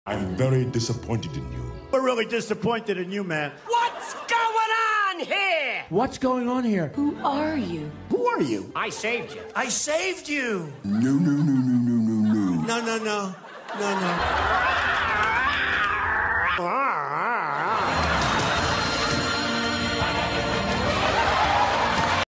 I'm very disappointed in you. We're really disappointed in you, man. What's going on here? What's going on here? Who are you? Who are you? I saved you. I saved you. No, no, no, no, no, no, no. No, no, no. No, no.